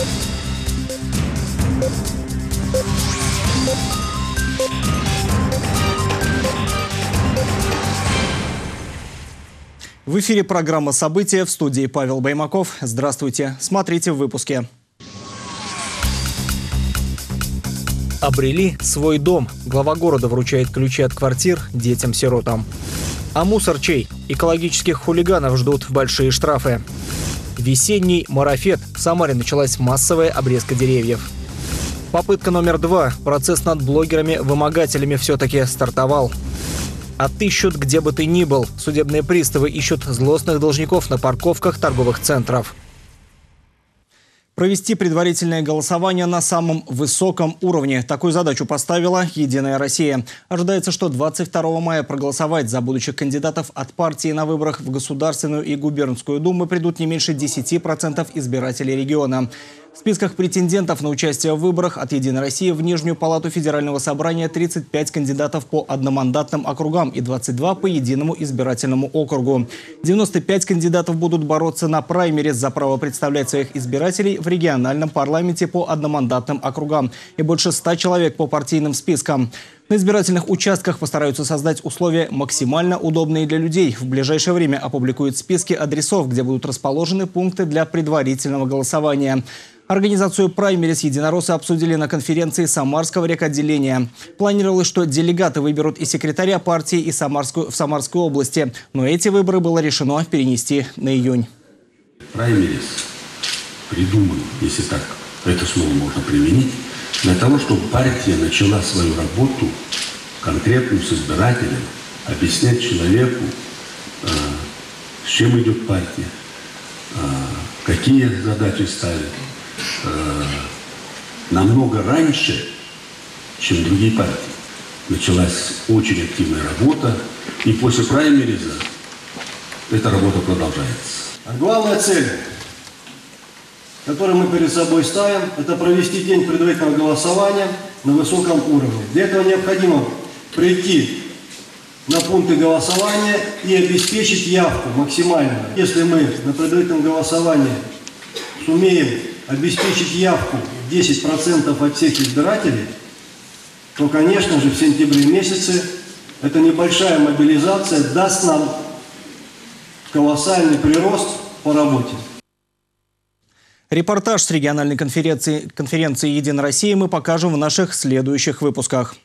В эфире программа «События», в студии Павел Баймаков. Здравствуйте. Смотрите в выпуске. Обрели свой дом. Глава города вручает ключи от квартир детям-сиротам. А мусор чей? Экологических хулиганов ждут большие штрафы. Весенний марафет. В Самаре началась массовая обрезка деревьев. Попытка номер 2. Процесс над блогерами-вымогателями все-таки стартовал. Отыщут где бы ты ни был. Судебные приставы ищут злостных должников на парковках торговых центров. Провести предварительное голосование на самом высоком уровне. Такую задачу поставила «Единая Россия». Ожидается, что 22 мая проголосовать за будущих кандидатов от партии на выборах в Государственную и Губернскую Думы придут не меньше 10% избирателей региона. В списках претендентов на участие в выборах от «Единой России» в Нижнюю палату Федерального собрания 35 кандидатов по одномандатным округам и 22 по единому избирательному округу. 95 кандидатов будут бороться на праймериз за право представлять своих избирателей в региональном парламенте по одномандатным округам и больше 100 человек по партийным спискам. На избирательных участках постараются создать условия максимально удобные для людей. В ближайшее время опубликуют списки адресов, где будут расположены пункты для предварительного голосования. Организацию праймериз единороссы обсудили на конференции Самарского рекотделения. Планировалось, что делегаты выберут и секретаря партии, и в Самарской области. Но эти выборы было решено перенести на июнь. Праймериз придуман, если так это слово можно применить, для того, чтобы партия начала свою работу конкретно с избирателем, объяснять человеку, с чем идет партия, какие задачи ставит, намного раньше, чем другие партии. Началась очень активная работа, и после праймериза эта работа продолжается. А главная цель, которую мы перед собой ставим, это провести день предварительного голосования на высоком уровне. Для этого необходимо прийти на пункты голосования и обеспечить явку максимально. Если мы на предварительном голосовании сумеем обеспечить явку 10% от всех избирателей, то, конечно же, в сентябре месяце эта небольшая мобилизация даст нам колоссальный прирост по работе. Репортаж с региональной конференции «Единая Россия» мы покажем в наших следующих выпусках.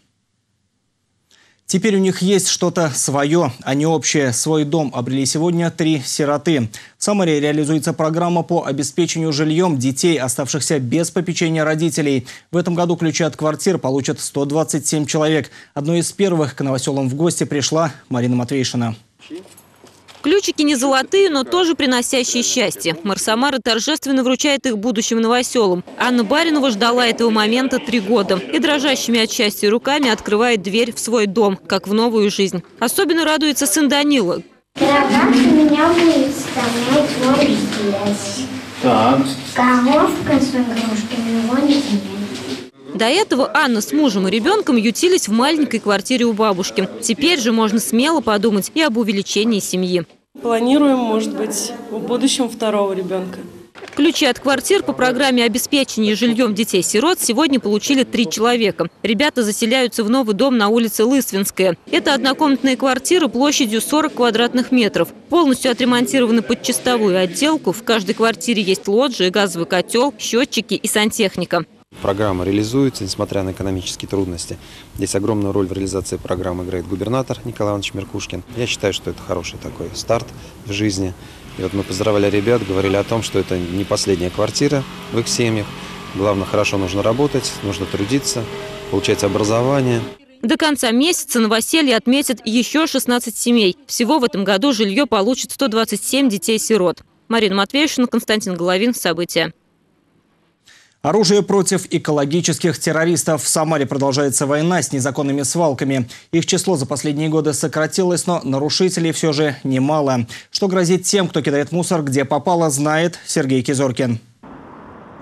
Теперь у них есть что-то свое, а не общее. Свой дом обрели сегодня 3 сироты. В Самаре реализуется программа по обеспечению жильем детей, оставшихся без попечения родителей. В этом году ключи от квартир получат 127 человек. Одной из первых к новоселам в гости пришла Марина Матвейшина. Ключики не золотые, но тоже приносящие счастье. Мэр Самары торжественно вручает их будущим новоселам. Анна Баринова ждала этого момента 3 года. И дрожащими от счастья руками открывает дверь в свой дом, как в новую жизнь. Особенно радуется сын Данила. Как меня выставлять вот здесь. Так. Коровка с игрушками, его нет. До этого Анна с мужем и ребенком ютились в маленькой квартире у бабушки. Теперь же можно смело подумать и об увеличении семьи. Планируем, может быть, в будущем 2-го ребенка. Ключи от квартир по программе обеспечения жильем детей-сирот сегодня получили 3 человека. Ребята заселяются в новый дом на улице Лысвинская. Это однокомнатные квартиры площадью 40 квадратных метров. Полностью отремонтированы под чистовую отделку. В каждой квартире есть лоджия, газовый котел, счетчики и сантехника. Программа реализуется, несмотря на экономические трудности. Здесь огромную роль в реализации программы играет губернатор Николай Иванович Меркушкин. Я считаю, что это хороший такой старт в жизни. И вот мы поздравляли ребят, говорили о том, что это не последняя квартира в их семьях. Главное, хорошо нужно работать, нужно трудиться, получать образование. До конца месяца новоселье отметят еще 16 семей. Всего в этом году жилье получат 127 детей-сирот. Марина Матвейшина, Константин Головин. События. Оружие против экологических террористов. В Самаре продолжается война с незаконными свалками. Их число за последние годы сократилось, но нарушителей все же немало. Что грозит тем, кто кидает мусор где попало, знает Сергей Кизоркин.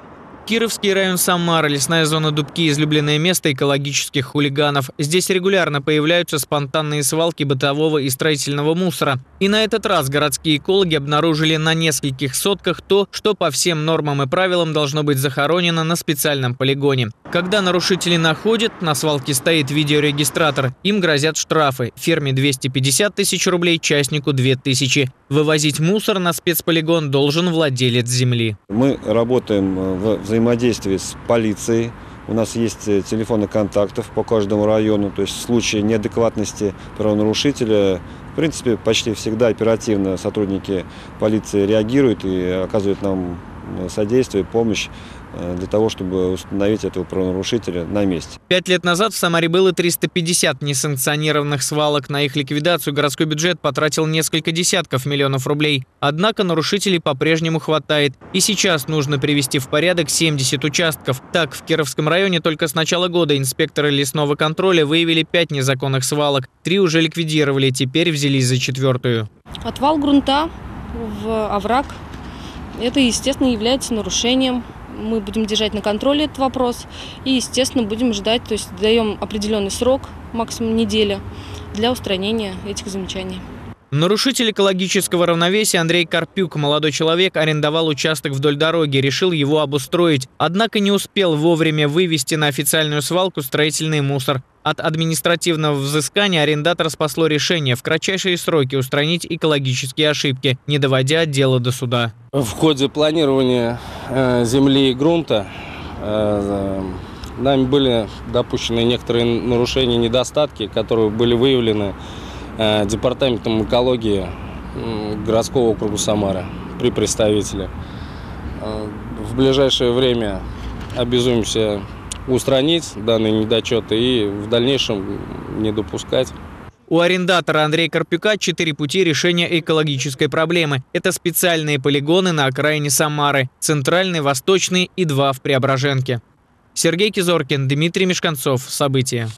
Кировский район Самары, лесная зона Дубки – излюбленное место экологических хулиганов. Здесь регулярно появляются спонтанные свалки бытового и строительного мусора. И на этот раз городские экологи обнаружили на нескольких сотках то, что по всем нормам и правилам должно быть захоронено на специальном полигоне. Когда нарушители находят, на свалке стоит видеорегистратор. Им грозят штрафы. Фирме 250 тысяч рублей, частнику 2000. Вывозить мусор на спецполигон должен владелец земли. Мы работаем в взаимодействии с полицией. У нас есть телефоны контактов по каждому району. То есть в случае неадекватности правонарушителя, в принципе, почти всегда оперативно сотрудники полиции реагируют и оказывают нам содействие, помощь для того, чтобы установить этого правонарушителя на месте. 5 лет назад в Самаре было 350 несанкционированных свалок. На их ликвидацию городской бюджет потратил несколько десятков миллионов рублей. Однако нарушителей по-прежнему хватает. И сейчас нужно привести в порядок 70 участков. Так, в Кировском районе только с начала года инспекторы лесного контроля выявили 5 незаконных свалок. 3 уже ликвидировали, теперь взялись за 4-ю. Отвал грунта в овраг – это, естественно, является нарушением. Мы будем держать на контроле этот вопрос и, естественно, будем ждать, то есть даем определенный срок, максимум неделя, для устранения этих замечаний. Нарушитель экологического равновесия Андрей Карпюк, молодой человек, арендовал участок вдоль дороги, решил его обустроить. Однако не успел вовремя вывести на официальную свалку строительный мусор. От административного взыскания арендатор спасло решение в кратчайшие сроки устранить экологические ошибки, не доводя дело до суда. В ходе планирования земли и грунта нами были допущены некоторые нарушения, недостатки, которые были выявлены Департаментом экологии городского округа Самары при представителе. В ближайшее время обязуемся устранить данные недочеты и в дальнейшем не допускать. У арендатора Андрея Карпюка 4 пути решения экологической проблемы. Это специальные полигоны на окраине Самары, центральный, восточный и 2 в Преображенке. Сергей Кизоркин, Дмитрий Мешканцов. События.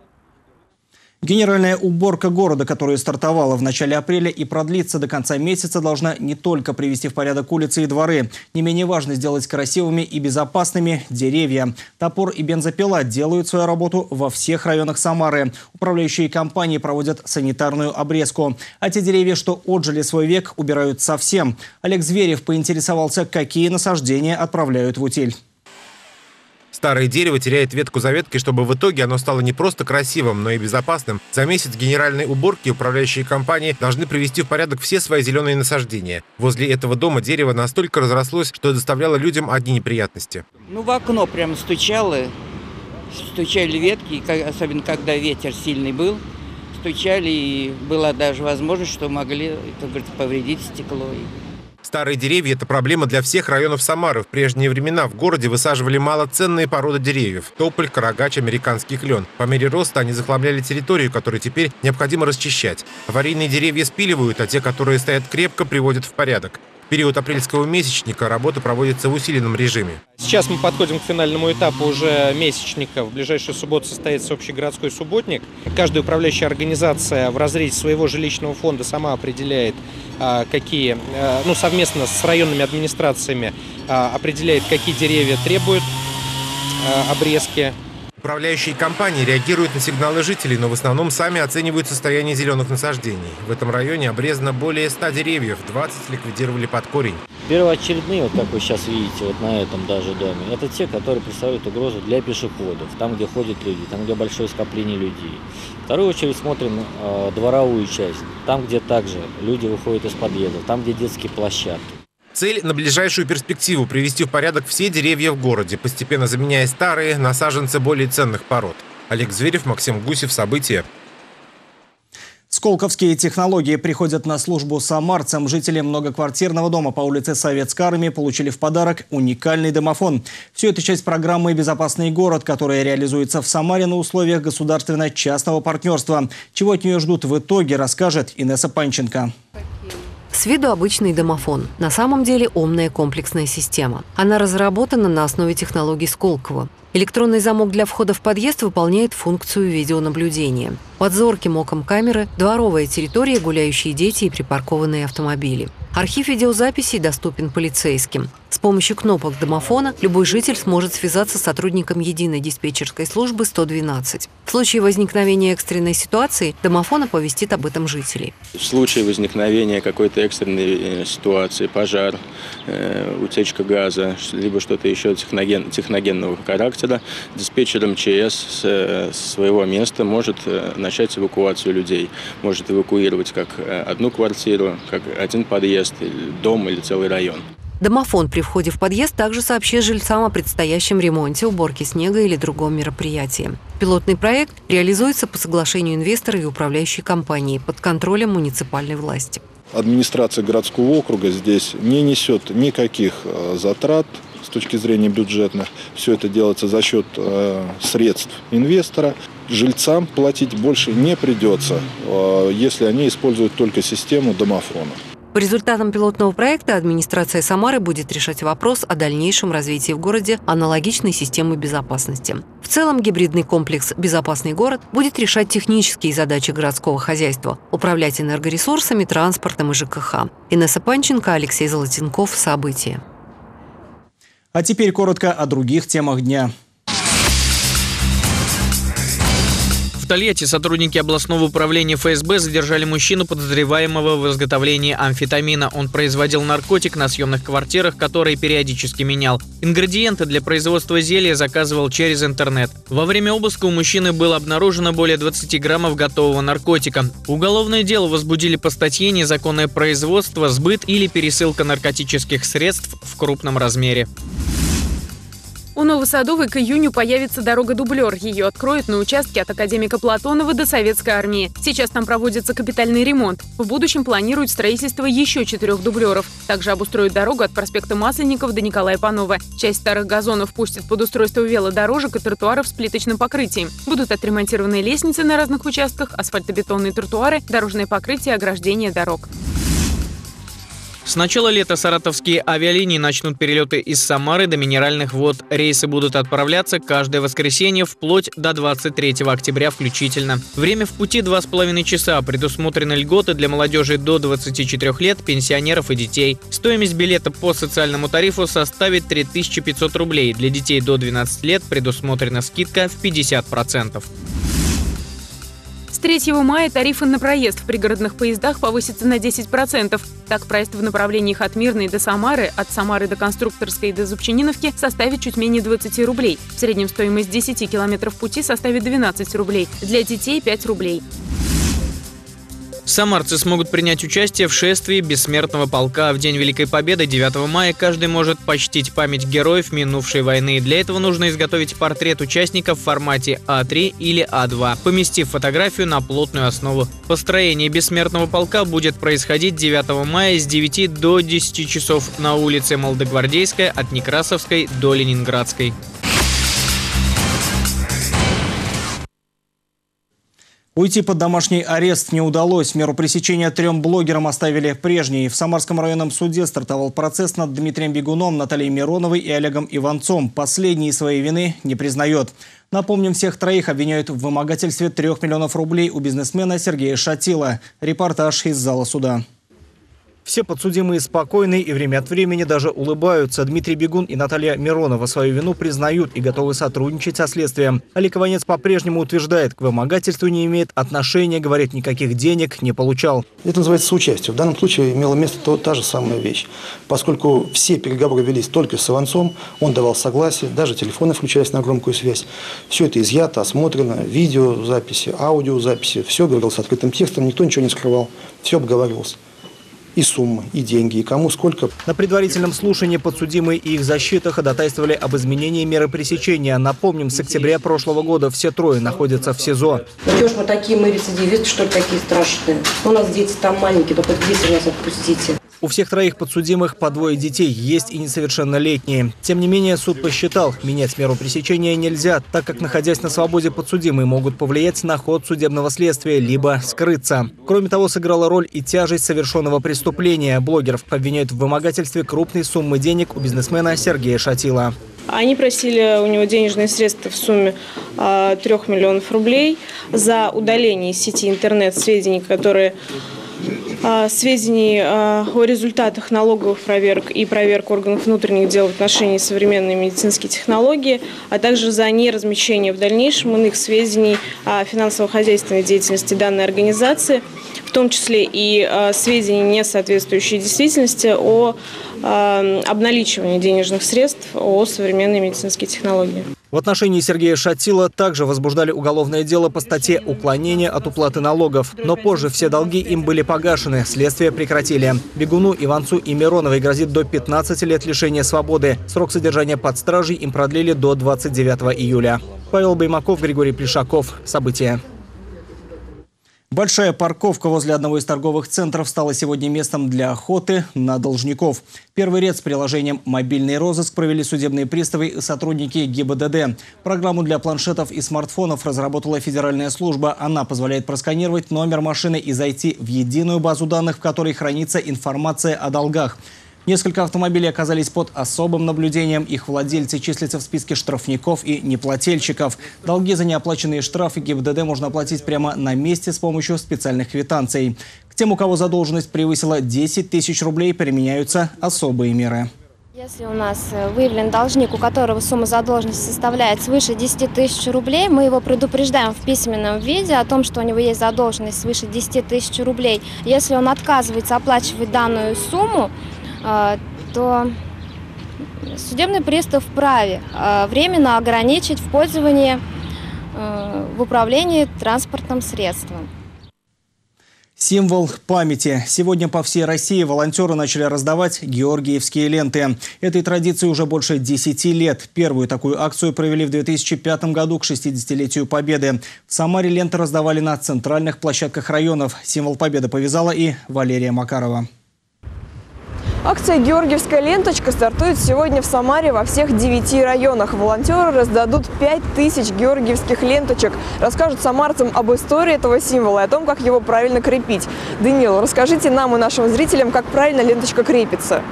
Генеральная уборка города, которая стартовала в начале апреля и продлится до конца месяца, должна не только привести в порядок улицы и дворы. Не менее важно сделать красивыми и безопасными деревья. Топор и бензопила делают свою работу во всех районах Самары. Управляющие компании проводят санитарную обрезку. А те деревья, что отжили свой век, убирают совсем. Олег Зверев поинтересовался, какие насаждения отправляют в утиль. Старое дерево теряет ветку за веткой, чтобы в итоге оно стало не просто красивым, но и безопасным. За месяц генеральной уборки управляющие компании должны привести в порядок все свои зеленые насаждения. Возле этого дома дерево настолько разрослось, что доставляло людям одни неприятности. В окно прям стучали ветки, особенно когда ветер сильный был. Стучали, и была даже возможность, что могли, как говорится, повредить стекло. Старые деревья – это проблема для всех районов Самары. В прежние времена в городе высаживали малоценные породы деревьев – тополь, карагач, американский клен. По мере роста они захламляли территорию, которую теперь необходимо расчищать. Аварийные деревья спиливают, а те, которые стоят крепко, приводят в порядок. В период апрельского месячника работа проводится в усиленном режиме. Сейчас мы подходим к финальному этапу уже месячника. В ближайшую субботу состоится общегородской субботник. Каждая управляющая организация в разрезе своего жилищного фонда сама определяет, какие, совместно с районными администрациями определяет, какие деревья требуют обрезки. Управляющие компании реагируют на сигналы жителей, но в основном сами оценивают состояние зеленых насаждений. В этом районе обрезано более 100 деревьев, 20 ликвидировали под корень. Первоочередные, как вы сейчас видите, на этом даже доме, это те, которые представляют угрозу для пешеходов, там, где ходят люди, там, где большое скопление людей. В вторую очередь смотрим дворовую часть, там, где также люди выходят из подъездов, там, где детские площадки. Цель на ближайшую перспективу – привести в порядок все деревья в городе, постепенно заменяя старые на саженцы более ценных пород. Олег Зверев, Максим Гусев. События. Сколковские технологии приходят на службу самарцам. Жители многоквартирного дома по улице Советской Армии получили в подарок уникальный домофон. Все это часть программы «Безопасный город», которая реализуется в Самаре на условиях государственно-частного партнерства. Чего от нее ждут в итоге, расскажет Инесса Панченко. С виду обычный домофон. На самом деле умная комплексная система. Она разработана на основе технологий Сколково. Электронный замок для входа в подъезд выполняет функцию видеонаблюдения. Под зорким оком камеры дворовая территория, гуляющие дети и припаркованные автомобили. Архив видеозаписей доступен полицейским. С помощью кнопок домофона любой житель сможет связаться с сотрудником единой диспетчерской службы 112. В случае возникновения экстренной ситуации домофон оповестит об этом жителей. В случае возникновения какой-то экстренной ситуации, пожар, утечка газа, либо что-то еще техногенного характера, диспетчер МЧС с своего места может начать эвакуацию людей. Может эвакуировать как одну квартиру, как один подъезд, дом или целый район. Домофон при входе в подъезд также сообщит жильцам о предстоящем ремонте, уборке снега или другом мероприятии. Пилотный проект реализуется по соглашению инвестора и управляющей компании под контролем муниципальной власти. Администрация городского округа здесь не несет никаких затрат с точки зрения бюджетных. Все это делается за счет средств инвестора. Жильцам платить больше не придется, если они используют только систему домофона. По результатам пилотного проекта администрация Самары будет решать вопрос о дальнейшем развитии в городе аналогичной системы безопасности. В целом гибридный комплекс «Безопасный город» будет решать технические задачи городского хозяйства, управлять энергоресурсами, транспортом и ЖКХ. Инесса Панченко, Алексей Золотенков. События. А теперь коротко о других темах дня. В Тольятти сотрудники областного управления ФСБ задержали мужчину, подозреваемого в изготовлении амфетамина. Он производил наркотик на съемных квартирах, которые периодически менял. Ингредиенты для производства зелья заказывал через интернет. Во время обыска у мужчины было обнаружено более 20 граммов готового наркотика. Уголовное дело возбудили по статье «Незаконное производство, сбыт или пересылка наркотических средств в крупном размере». У Новосадовой к июню появится дорога-дублер. Ее откроют на участке от Академика Платонова до Советской армии. Сейчас там проводится капитальный ремонт. В будущем планируют строительство еще 4 дублеров. Также обустроят дорогу от проспекта Масленников до Николая Панова. Часть старых газонов пустят под устройство велодорожек и тротуаров с плиточным покрытием. Будут отремонтированы лестницы на разных участках, асфальтобетонные тротуары, дорожное покрытие, ограждение дорог. С начала лета саратовские авиалинии начнут перелеты из Самары до Минеральных вод. Рейсы будут отправляться каждое воскресенье вплоть до 23 октября включительно. Время в пути 2,5 часа. Предусмотрены льготы для молодежи до 24 лет, пенсионеров и детей. Стоимость билета по социальному тарифу составит 3500 рублей. Для детей до 12 лет предусмотрена скидка в 50%. С 3 мая тарифы на проезд в пригородных поездах повысятся на 10%. Так, проезд в направлениях от Мирной до Самары, от Самары до Конструкторской и до Зубчининовки составит чуть менее 20 рублей. В среднем стоимость 10 километров пути составит 12 рублей. Для детей – 5 рублей. Самарцы смогут принять участие в шествии Бессмертного полка. В День Великой Победы 9 мая каждый может почтить память героев минувшей войны. Для этого нужно изготовить портрет участников в формате А3 или А2, поместив фотографию на плотную основу. Построение Бессмертного полка будет происходить 9 мая с 9 до 10 часов на улице Молодогвардейская от Некрасовской до Ленинградской. Уйти под домашний арест не удалось. Меру пресечения 3 блогерам оставили прежней. В Самарском районном суде стартовал процесс над Дмитрием Бегуном, Натальей Мироновой и Олегом Иванцом. Последний своей вины не признает. Напомним, всех троих обвиняют в вымогательстве 3 миллионов рублей у бизнесмена Сергея Шатила. Репортаж из зала суда. Все подсудимые спокойны и время от времени даже улыбаются. Дмитрий Бегун и Наталья Миронова свою вину признают и готовы сотрудничать со следствием. Олег Иванец по-прежнему утверждает, к вымогательству не имеет отношения, говорит, никаких денег не получал. Это называется соучастие. В данном случае имела место та же самая вещь. Поскольку все переговоры велись только с Иванцом, он давал согласие, даже телефоны включались на громкую связь. Все это изъято, осмотрено, видеозаписи, аудиозаписи. Все говорилось открытым текстом, никто ничего не скрывал. Все обговаривалось. И суммы, и деньги, и кому сколько. На предварительном слушании подсудимые и их защита ходатайствовали об изменении меры пресечения. Напомним, с октября прошлого года все трое находятся в СИЗО. Ну что ж мы такие, мы рецидивисты, что ли, такие страшные? У нас дети там маленькие, только дети нас отпустите. У всех троих подсудимых по 2 детей, есть и несовершеннолетние. Тем не менее, суд посчитал, менять меру пресечения нельзя, так как, находясь на свободе, подсудимые могут повлиять на ход судебного следствия, либо скрыться. Кроме того, сыграла роль и тяжесть совершенного преступления. Блогеров обвиняют в вымогательстве крупной суммы денег у бизнесмена Сергея Шатила. Они просили у него денежные средства в сумме 3 миллионов рублей за удаление из сети интернет сведений, сведений о результатах налоговых проверок и проверок органов внутренних дел в отношении современной медицинской технологии, а также за неразмещение в дальнейшем иных сведений о финансово-хозяйственной деятельности данной организации, в том числе и сведений, не соответствующие действительности, о обналичивании денежных средств о современной медицинской технологии. В отношении Сергея Шатила также возбуждали уголовное дело по статье «Уклонение от уплаты налогов». Но позже все долги им были погашены, следствие прекратили. Бегуну, Иванцу и Мироновой грозит до 15 лет лишения свободы. Срок содержания под стражей им продлили до 29 июля. Павел Баймаков, Григорий Плешаков. События. Большая парковка возле одного из торговых центров стала сегодня местом для охоты на должников. Первый рейд с приложением «Мобильный розыск» провели судебные приставы и сотрудники ГИБДД. Программу для планшетов и смартфонов разработала федеральная служба. Она позволяет просканировать номер машины и зайти в единую базу данных, в которой хранится информация о долгах. Несколько автомобилей оказались под особым наблюдением. Их владельцы числятся в списке штрафников и неплательщиков. Долги за неоплаченные штрафы ГИБДД можно оплатить прямо на месте с помощью специальных квитанций. К тем, у кого задолженность превысила 10 тысяч рублей, применяются особые меры. Если у нас выявлен должник, у которого сумма задолженности составляет свыше 10 тысяч рублей, мы его предупреждаем в письменном виде о том, что у него есть задолженность свыше 10 тысяч рублей. Если он отказывается оплачивать данную сумму, то судебный пристав вправе временно ограничить в пользовании в управлении транспортным средством. Символ памяти. Сегодня по всей России волонтеры начали раздавать георгиевские ленты. Этой традиции уже больше 10 лет. Первую такую акцию провели в 2005 году к 60-летию Победы. В Самаре ленты раздавали на центральных площадках районов. Символ Победы повязала и Валерия Макарова. Акция «Георгиевская ленточка» стартует сегодня в Самаре во всех 9 районах. Волонтеры раздадут 5000 георгиевских ленточек. Расскажут самарцам об истории этого символа и о том, как его правильно крепить. Даниил, расскажите нам и нашим зрителям, как правильно ленточка крепится.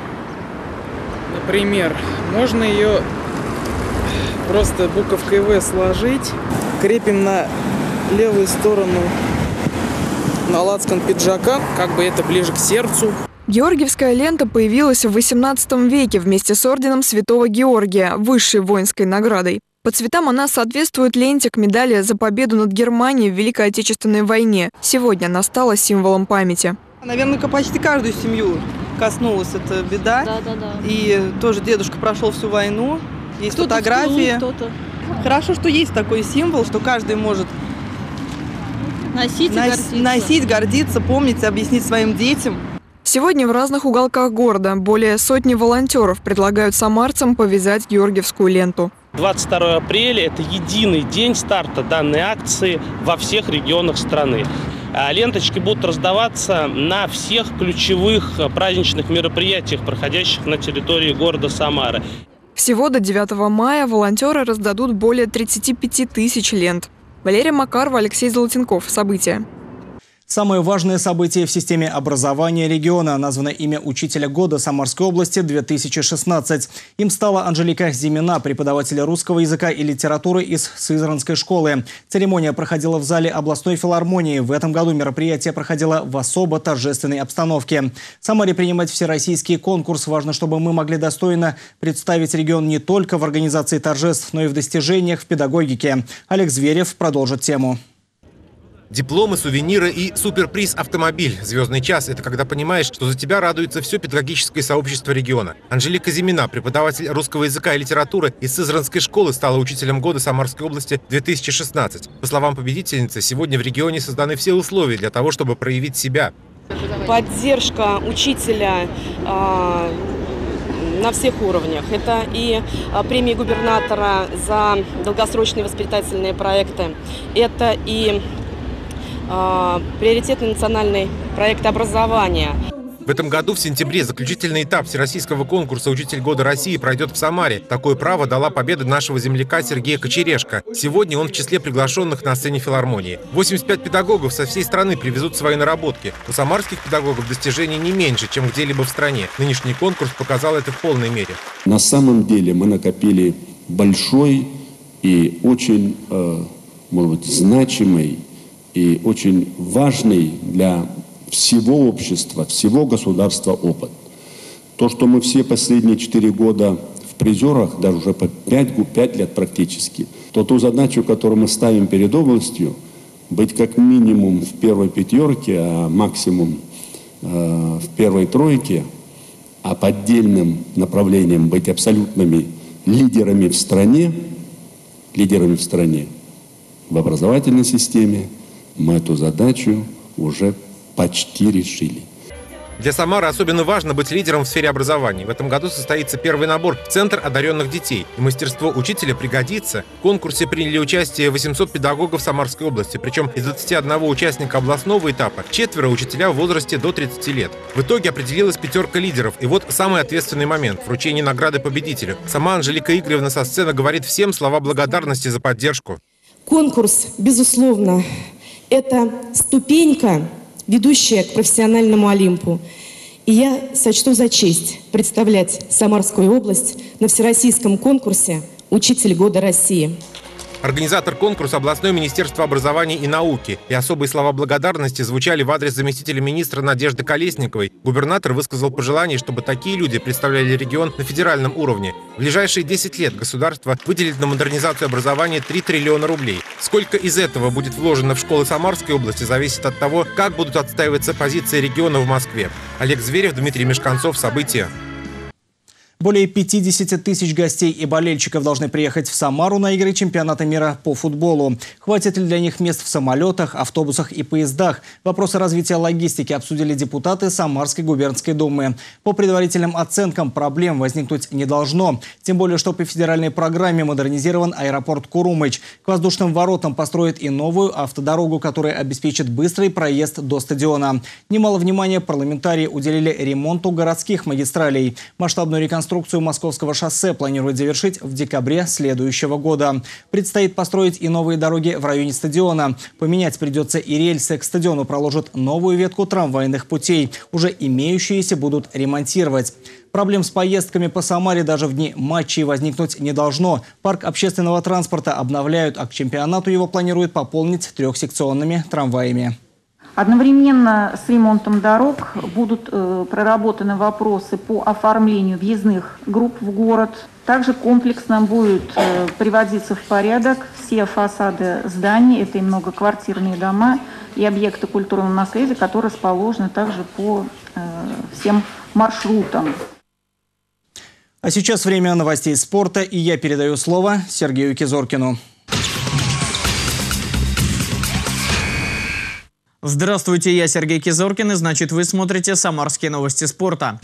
Например, можно ее просто буковкой «В» сложить. Крепим на левую сторону на лацкан пиджака, как бы это ближе к сердцу. Георгиевская лента появилась в XVIII веке вместе с орденом Святого Георгия, высшей воинской наградой. По цветам она соответствует ленте к медали за победу над Германией в Великой Отечественной войне. Сегодня она стала символом памяти. Наверное, почти каждую семью коснулась эта беда. Да. И тоже дедушка прошел всю войну. Есть фотографии. Хорошо, что есть такой символ, что каждый может носить, гордиться, помнить, объяснить своим детям. Сегодня в разных уголках города более сотни волонтеров предлагают самарцам повязать георгиевскую ленту. 22 апреля – это единый день старта данной акции во всех регионах страны. Ленточки будут раздаваться на всех ключевых праздничных мероприятиях, проходящих на территории города Самары. Всего до 9 мая волонтеры раздадут более 35 тысяч лент. Валерия Макарова, Алексей Золотенков. События. Самое важное событие в системе образования региона названо имя учителя года Самарской области 2016. Им стала Анжелика Зимина, преподаватель русского языка и литературы из Сызранской школы. Церемония проходила в зале областной филармонии. В этом году мероприятие проходило в особо торжественной обстановке. В Самаре принимать всероссийский конкурс. Важно, чтобы мы могли достойно представить регион не только в организации торжеств, но и в достижениях в педагогике. Олег Зверев продолжит тему. Дипломы, сувениры и суперприз «Автомобиль». «Звездный час» – это когда понимаешь, что за тебя радуется все педагогическое сообщество региона. Анжелика Зимина, преподаватель русского языка и литературы из Сызранской школы, стала учителем года Самарской области 2016. По словам победительницы, сегодня в регионе созданы все условия для того, чтобы проявить себя. Поддержка учителя на всех уровнях. Это и премии губернатора за долгосрочные воспитательные проекты. Это и приоритетный национальный проект образования. В этом году в сентябре заключительный этап всероссийского конкурса «Учитель года России» пройдет в Самаре. Такое право дала победа нашего земляка Сергея Кочерешко. Сегодня он в числе приглашенных на сцене филармонии. 85 педагогов со всей страны привезут свои наработки. У самарских педагогов достижений не меньше, чем где-либо в стране. Нынешний конкурс показал это в полной мере. На самом деле мы накопили большой и очень, может быть, значимый и очень важный для всего общества, всего государства опыт. То, что мы все последние 4 года в призерах, даже уже по 5 лет практически, то ту задачу, которую мы ставим перед областью, быть как минимум в первой 5, а максимум в первой 3, а по отдельным направлениям быть абсолютными лидерами в стране, в образовательной системе, мы эту задачу уже почти решили. Для Самары особенно важно быть лидером в сфере образования. В этом году состоится первый набор в Центр одаренных детей. И мастерство учителя пригодится. В конкурсе приняли участие 800 педагогов Самарской области. Причем из 21 участника областного этапа 4 учителя в возрасте до 30 лет. В итоге определилась 5 лидеров. И вот самый ответственный момент – вручение награды победителю. Сама Анжелика Игоревна со сцены говорит всем слова благодарности за поддержку. Конкурс, безусловно, это ступенька, ведущая к профессиональному Олимпу. И я сочту за честь представлять Самарскую область на всероссийском конкурсе «Учитель года России». Организатор конкурса – областное министерство образования и науки. И особые слова благодарности звучали в адрес заместителя министра Надежды Колесниковой. Губернатор высказал пожелание, чтобы такие люди представляли регион на федеральном уровне. В ближайшие 10 лет государство выделит на модернизацию образования 3 триллиона рублей. Сколько из этого будет вложено в школы Самарской области, зависит от того, как будут отстаиваться позиции региона в Москве. Олег Зверев, Дмитрий Мешканцов. События. Более 50 тысяч гостей и болельщиков должны приехать в Самару на игры чемпионата мира по футболу. Хватит ли для них мест в самолетах, автобусах и поездах? Вопросы развития логистики обсудили депутаты Самарской губернской думы. По предварительным оценкам проблем возникнуть не должно. Тем более, что по федеральной программе модернизирован аэропорт Курумыч. К воздушным воротам построят и новую автодорогу, которая обеспечит быстрый проезд до стадиона. Немало внимания парламентарии уделили ремонту городских магистралей. Масштабную реконструкцию Московского шоссе планируют завершить в декабре следующего года. Предстоит построить и новые дороги в районе стадиона. Поменять придется и рельсы. К стадиону проложат новую ветку трамвайных путей. Уже имеющиеся будут ремонтировать. Проблем с поездками по Самаре даже в дни матчей возникнуть не должно. Парк общественного транспорта обновляют, а к чемпионату его планируют пополнить 3-секционными трамваями. Одновременно с ремонтом дорог будут проработаны вопросы по оформлению въездных групп в город. Также комплексно будет приводиться в порядок все фасады зданий, это и многоквартирные дома, и объекты культурного наследия, которые расположены также по всем маршрутам. А сейчас время новостей спорта, и я передаю слово Сергею Кизоркину. Здравствуйте, я Сергей Кизоркин, и значит вы смотрите «Самарские новости спорта».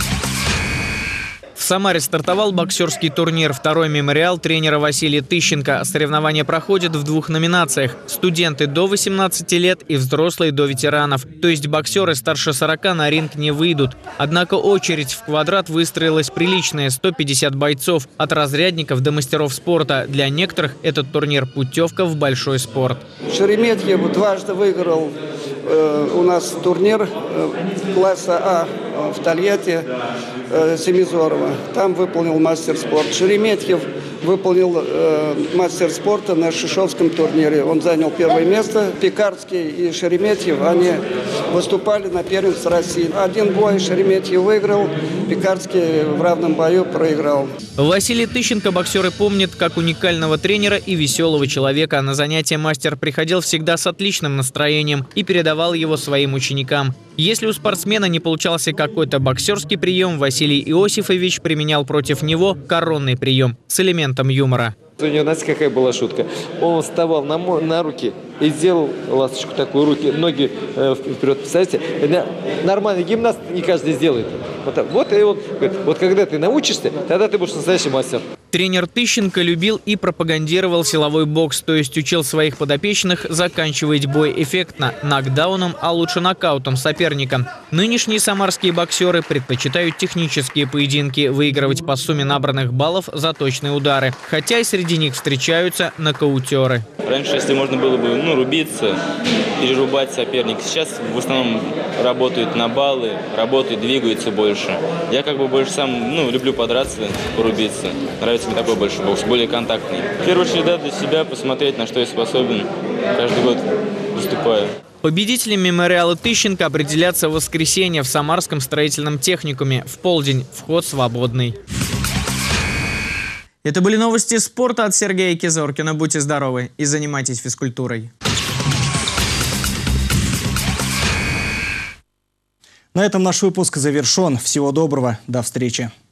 В Самаре стартовал боксерский турнир «Второй мемориал» тренера Василия Тыщенко. Соревнования проходят в 2 номинациях – студенты до 18 лет и взрослые до ветеранов. То есть боксеры старше 40 на ринг не выйдут. Однако очередь в квадрат выстроилась приличная – 150 бойцов. От разрядников до мастеров спорта. Для некоторых этот турнир – путевка в большой спорт. Шереметьев дважды выиграл у нас турнир класса А в Тольятти Семизорова. Там выполнил мастер спорта. Шереметьев выполнил мастер спорта на Шишовском турнире. Он занял 1 место. Пекарский и Шереметьев, они выступали на первенстве России. Один бой Шереметьев выиграл, Пекарский в равном бою проиграл. Василий Тыщенко боксеры помнят как уникального тренера и веселого человека. На занятия мастер приходил всегда с отличным настроением и передавал его своим ученикам. Если у спортсмена не получался какой-то боксерский прием, Василий Иосифович применял против него коронный прием с элементом юмора. У него, знаете, какая была шутка? Он вставал на руки и сделал ласточку такую, руки, ноги вперед. Представляете? Нормальный гимнаст не каждый сделает. Вот и он говорит, вот когда ты научишься, тогда ты будешь настоящий мастер. Тренер Тыщенко любил и пропагандировал силовой бокс, то есть учил своих подопечных заканчивать бой эффектно, нокдауном, а лучше нокаутом соперника. Нынешние самарские боксеры предпочитают технические поединки, выигрывать по сумме набранных баллов за точные удары. Хотя и среди них встречаются нокаутеры. Раньше, если можно было бы рубиться, перерубать соперника, сейчас в основном работают на баллы, работают, двигаются больше. Я больше сам люблю подраться, порубиться. Нравится мне такой больше бокс, более контактный. В первую очередь, для себя посмотреть, на что я способен. Каждый год выступаю. Победители мемориала Тыщенко определятся в воскресенье в Самарском строительном техникуме. В полдень. Вход свободный. Это были новости спорта от Сергея Кизоркина. Будьте здоровы и занимайтесь физкультурой. На этом наш выпуск завершен. Всего доброго. До встречи.